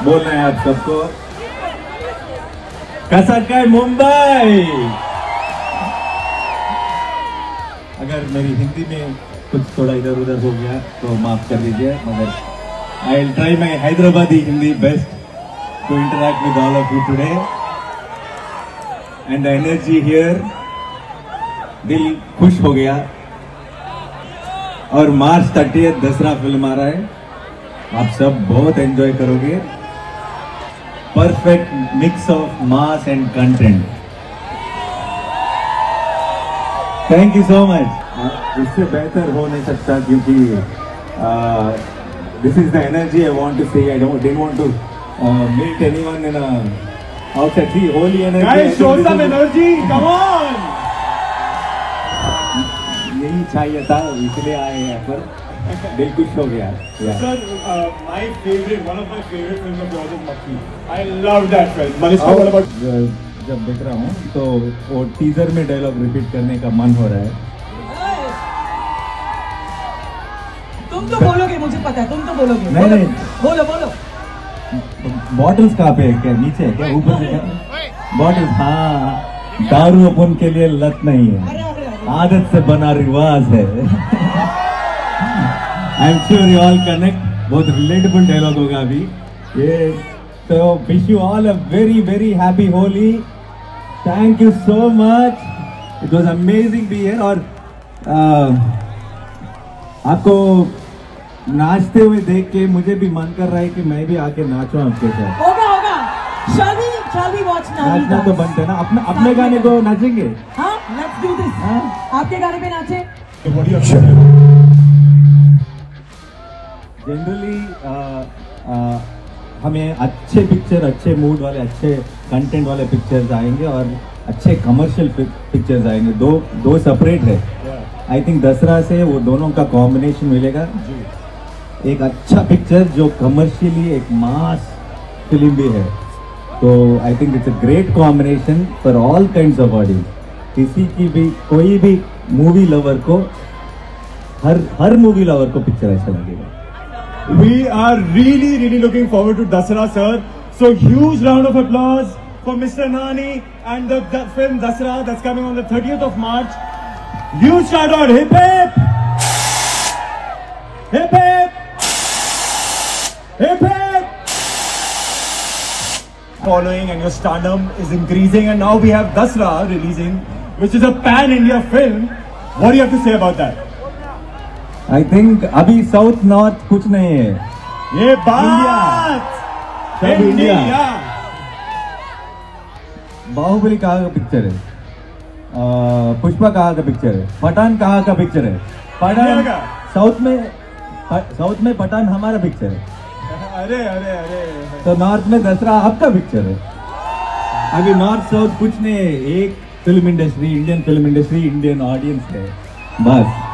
बोलना है आप सबको। कसक्काई मुंबई। अगर मेरी हिंदी में कुछ थोड़ा इधर उधर हो गया तो माफ कर दीजिए, मगर I will try my Hyderabadi Hindi best to interact with all of you today. And the energy here, दिल खुश हो गया। और मार्च 30 दसरा फिल्म आ रहा है, आप सब बहुत एंजॉय करोगे। Perfect mix of mass and content. Thank you so much. इससे बेहतर हो नहीं सकता, क्योंकि this is the energy I want to say. I don't want to meet anyone in outside. See Holi energy, guys show some energy, come on. यही चाहिए था, इसलिए आए हैं पर दिल खुश हो गया। Sir, my favorite, one of my favorite films of yours is Makki. I love that film. Manish, what about? जब देख रहा हूँ तो वो टीजर में डायलॉग रिपीट करने का मन हो रहा है। तुम तो बोलोगे, मुझे पता है तुम तो बोलोगे। नहीं, बोलो बोलो। बॉटल्स कहाँ पे है? क्या नीचे है क्या, ऊपर से क्या? बॉटल्स, हाँ। दारू अपन के लिए लत नहीं है, आदत से बना रिवाज है। I am sure you all connect. बहुत रिलेटेबल डायलॉग होगा अभी ये। तो wish you all a very very happy Holi. Thank you so much, it was amazing be here. और आपको नाचते हुए देख के मुझे भी मन कर रहा है कि मैं भी आके नाचूं आपके साथ। होगा होगा। Shall we watch now? नाचना तो बनते ना, अपने गाने को नाचेंगे। हाँ, let's do this। हाँ? आपके गाने पे नाचे। जनरली हमें अच्छे पिक्चर, अच्छे मूड वाले, अच्छे कंटेंट वाले पिक्चर्स आएंगे और अच्छे कमर्शियल पिक्चर्स आएंगे। दो सेपरेट है। आई थिंक दसरा से वो दोनों का कॉम्बिनेशन मिलेगा। एक अच्छा पिक्चर जो कमर्शियली एक मास फिल्म भी है, तो I think it's a great combination for all kinds of audience. किसी की भी, कोई भी मूवी लवर को, हर मूवी लवर को पिक्चर अच्छा लगेगा। We are really looking forward to Dasra, sir. So huge round of applause for Mr. Nani and the film Dasra that's coming on the 30th of March. Huge shout out, hip hip! Hip hip! Hip hip! Following and your stardom is increasing, and now we have Dasra releasing, which is a pan-India film. What do you have to say about that? I think अभी south north कुछ नहीं है, ये बात सब India. Baahubali कहाँ का picture है? पुष्पा कहाँ का पिक्चर है? पठान कहाँ का पिक्चर है? पठान साउथ में पठान हमारा पिक्चर है। अरे तो नॉर्थ में दसरा आपका पिक्चर है। अभी नॉर्थ साउथ कुछ नहीं है, एक film industry, Indian film industry, Indian audience है बस।